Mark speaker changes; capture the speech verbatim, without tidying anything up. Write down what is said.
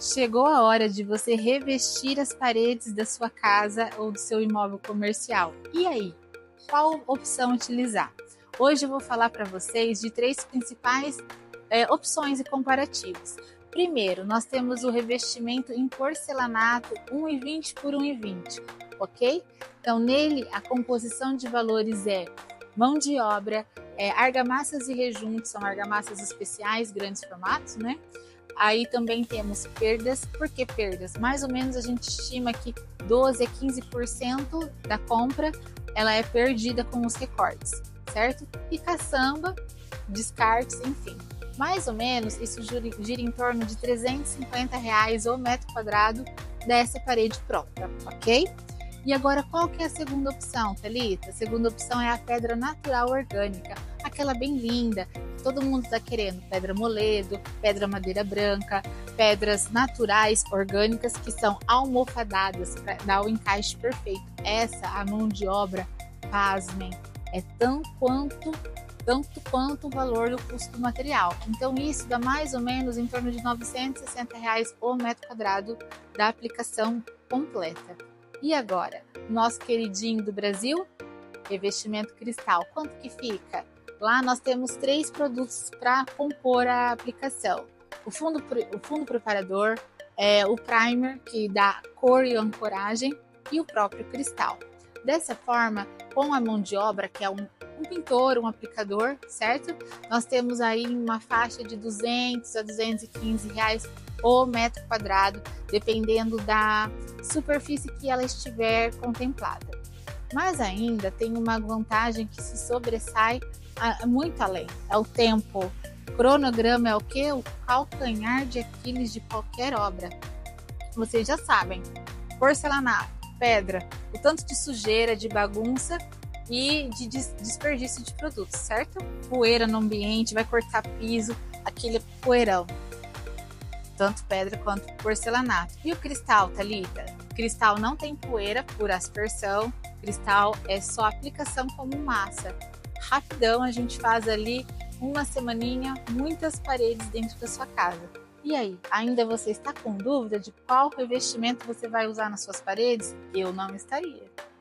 Speaker 1: Chegou a hora de você revestir as paredes da sua casa ou do seu imóvel comercial. E aí, qual opção utilizar? Hoje eu vou falar para vocês de três principais é, opções e comparativos. Primeiro, nós temos o revestimento em porcelanato um e vinte por um e vinte, ok? Então, nele, a composição de valores é mão de obra, é, argamassas e rejuntos, são argamassas especiais, grandes formatos, né? Aí também temos perdas. Por que perdas? Mais ou menos a gente estima que doze a quinze por cento da compra ela é perdida com os recortes, certo? E caçamba, descartes, enfim. Mais ou menos isso gira, gira em torno de trezentos e cinquenta reais o metro quadrado dessa parede pronta, ok? E agora, qual que é a segunda opção, Thalita? A segunda opção é a pedra natural orgânica, aquela bem linda, que todo mundo está querendo, pedra moledo, pedra madeira branca, pedras naturais orgânicas que são almofadadas para dar o encaixe perfeito. Essa, a mão de obra, pasmem, é tão quanto, tanto quanto o valor do custo do material. Então isso dá mais ou menos em torno de novecentos e sessenta reais o metro quadrado da aplicação completa. E agora, nosso queridinho do Brasil, revestimento cristal, quanto que fica? Lá nós temos três produtos para compor a aplicação. O fundo, o fundo preparador, é, o primer, que dá cor e ancoragem, e o próprio cristal. Dessa forma, com a mão de obra, que é um, um pintor, um aplicador, certo? Nós temos aí uma faixa de duzentos a duzentos e quinze reais o metro quadrado, dependendo da superfície que ela estiver contemplada. Mas ainda tem uma vantagem que se sobressai a, muito além, é o tempo. O cronograma é o que? O calcanhar de Aquiles de qualquer obra. Vocês já sabem, porcelanato, pedra, o tanto de sujeira, de bagunça e de desperdício de produtos, certo? Poeira no ambiente, vai cortar piso, aquele poeirão. Tanto pedra quanto porcelanato. E o cristal, Thalita? Cristal não tem poeira por aspersão, cristal é só aplicação como massa. Rapidão, a gente faz ali uma semaninha, muitas paredes dentro da sua casa. E aí, ainda você está com dúvida de qual revestimento você vai usar nas suas paredes? Eu não estaria.